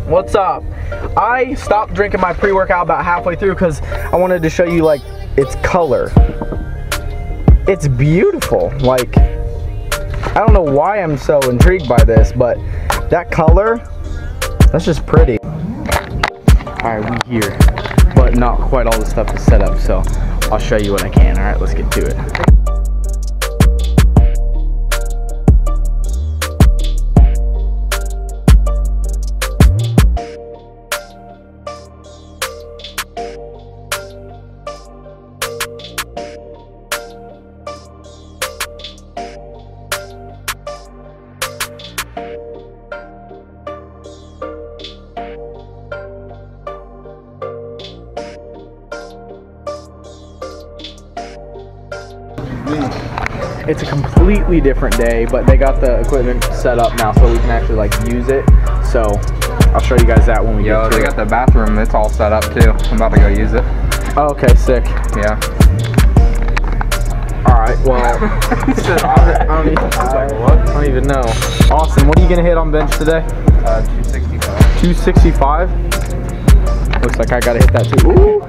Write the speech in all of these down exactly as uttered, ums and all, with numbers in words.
What's up? I stopped drinking my pre-workout about halfway through because I wanted to show you like its color. It's beautiful. Like, I don't know why I'm so intrigued by this, but that color, that's just pretty. All right, we here, but not quite all the stuff is set up, so I'll show you what I can. All right, let's get to it. It's a completely different day, but they got the equipment set up now so we can actually like use it. So I'll show you guys that when we Yo, get to they it. got the bathroom, it's all set up too. I'm about to go use it. Oh, okay, sick. Yeah. Alright, well, I, don't, I, don't even, I don't even know. Austin, what are you going to hit on bench today? Uh, two sixty-five. two sixty-five? Looks like I got to hit that too. Ooh.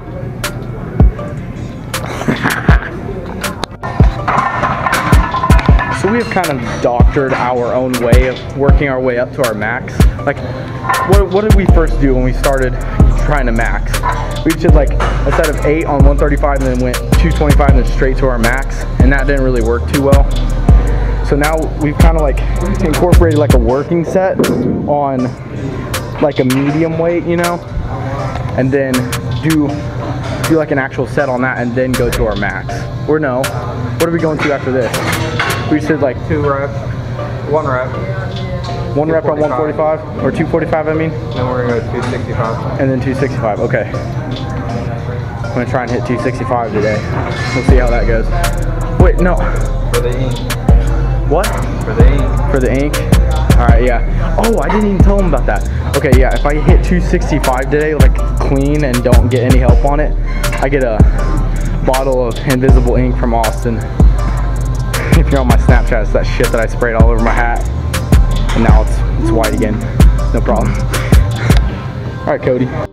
So we have kind of doctored our own way of working our way up to our max. Like, what, what did we first do when we started trying to max? We did like a set of eight on one thirty-five and then went two twenty-five and then straight to our max, and that didn't really work too well. So now we've kind of like incorporated like a working set on like a medium weight, you know, and then do do like an actual set on that and then go to our max. Or no, what are we going to after this? We said like Two reps, one rep. One rep on one forty-five, or two forty-five I mean? Then we're gonna go two sixty-five. And then two sixty-five, okay. I'm gonna try and hit two sixty-five today. We'll see how that goes. Wait, no. For the ink. What? For the ink. For the ink? All right, yeah. Oh, I didn't even tell him about that. Okay, yeah, if I hit two sixty-five today, like clean and don't get any help on it, I get a bottle of invisible ink from Austin. If you're on my Snapchat, it's that shit that I sprayed all over my hat. And now it's, it's white again. No problem. All right, Cody.